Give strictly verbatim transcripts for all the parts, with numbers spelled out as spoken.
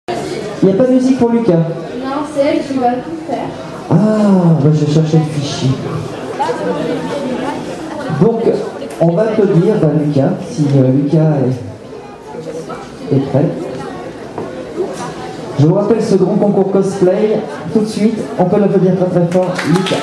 Il n'y a pas de musique pour Lucas? Non, c'est elle qui va tout faire. Ah, bah, je vais chercher le fichier. Donc, on va applaudir bah, Lucas, si euh, Lucas est, est prêt. Je vous rappelle ce grand concours cosplay. Tout de suite, on peut l'applaudir très très fort, Lucas.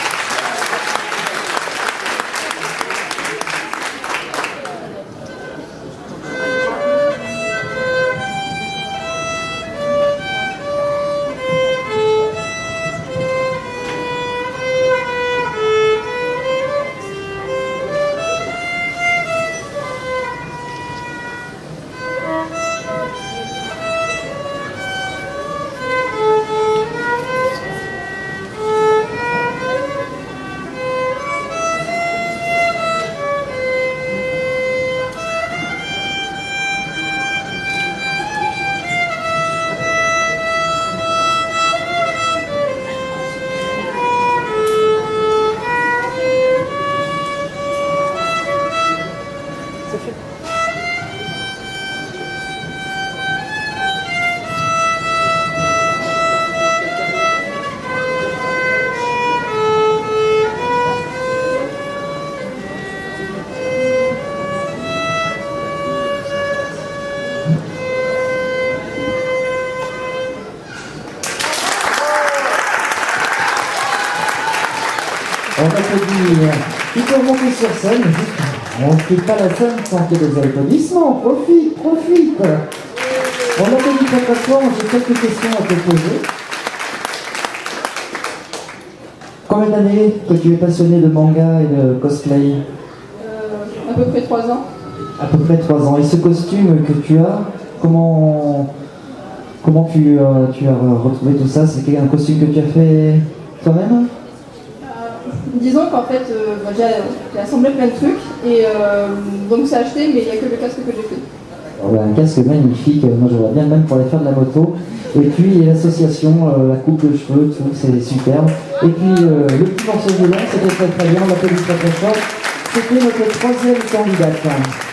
On applaudit. Il faut remonter sur scène. On ne quitte pas la scène sans qu'il y ait des applaudissements. Profite, profite. On applaudit très très fort. J'ai quelques questions à te poser. Combien d'années que tu es passionné de manga et de cosplay? euh, À peu près trois ans. À peu près trois ans. Et ce costume que tu as, comment, comment tu, euh, tu as retrouvé tout ça? C'est un costume que tu as fait toi-même? Disons qu'en fait, euh, bah, j'ai assemblé plein de trucs et euh, donc c'est acheté, mais il n'y a que le casque que j'ai fait. Oh, bah, un casque magnifique, moi je vois bien même pour aller faire de la moto. Et puis l'association, euh, la coupe de cheveux, tout, c'est superbe. Et puis euh, le petit morceau de violon, c'était très très bien, on l'applaudit très très fort. C'était notre troisième candidate.